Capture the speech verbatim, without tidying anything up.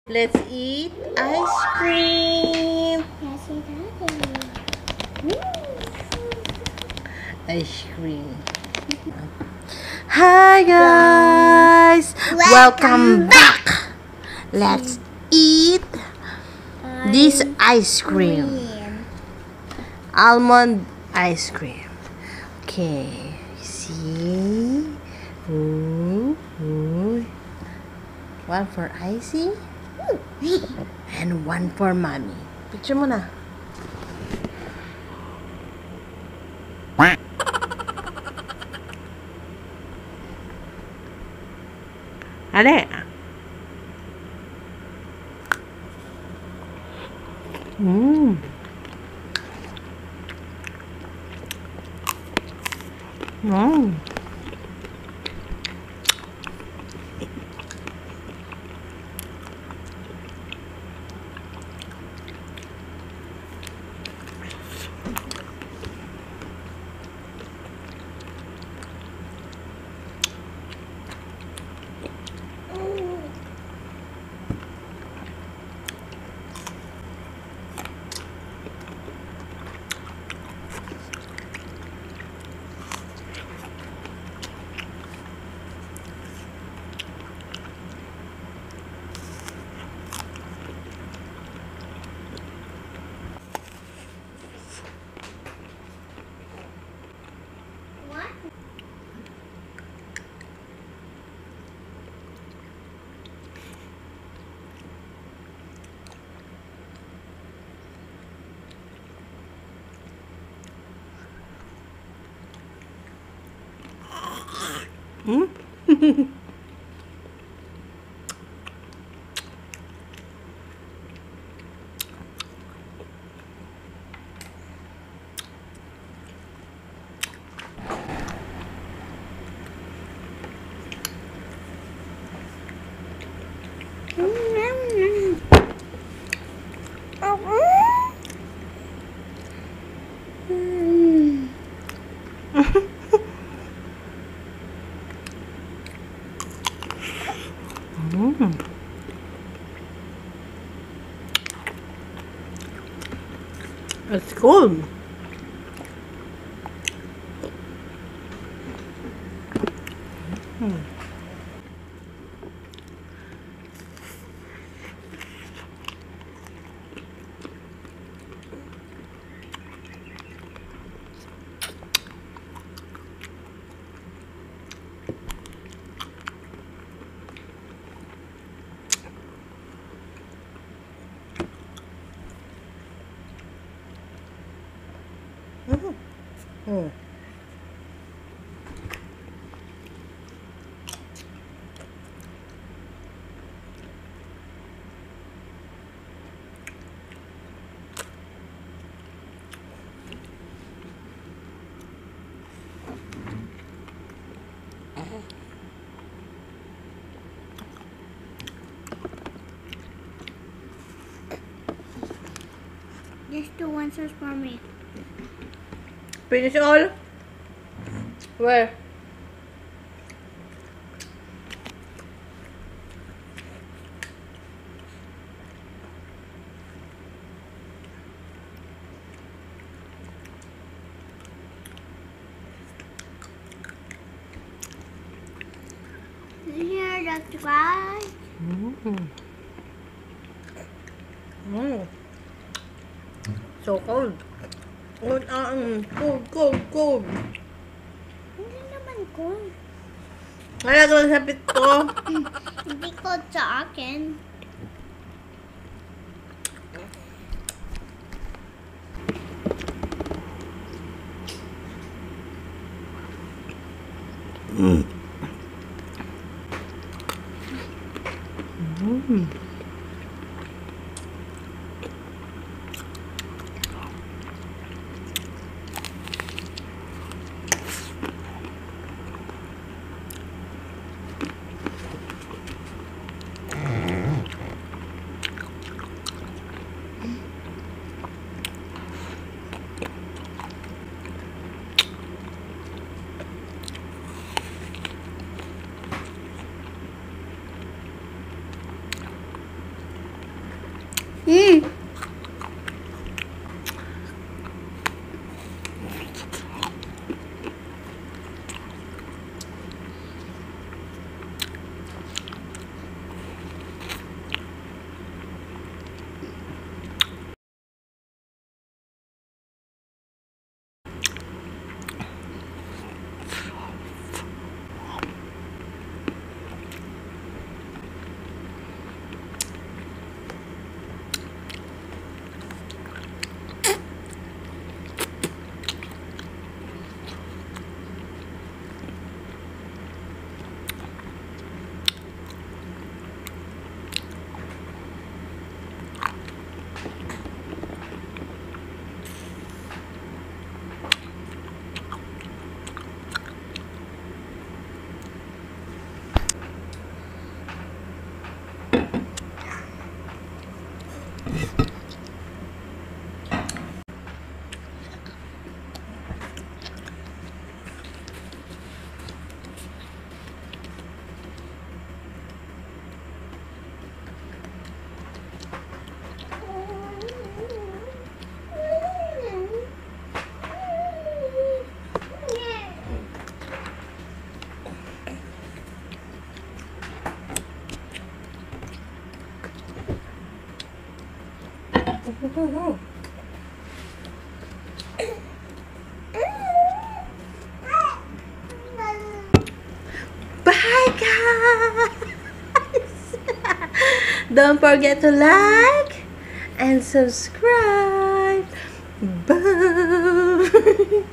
Let's eat ice cream. Yes, it Ice cream. Hi guys, welcome, welcome back. back. Let's eat this ice cream. cream. Almond ice cream. Okay, see. Ooh, ooh. One for Icy and one for Mommy. Picture mo na. Ale. Mmm. Mmm. Hmm? Mm. It's good. Mm. Mm. Mm. Just two answers for me. Finish all? Where? Here, that's guys. Mm. Mm. So cold. Cold, um, cold, cold, cold. Hindi naman cold. Nalaglag sa pit ko. Hindi cold sa akin. Mm. Mm. Mm. Bye guys. Don't forget to like and subscribe. Bye.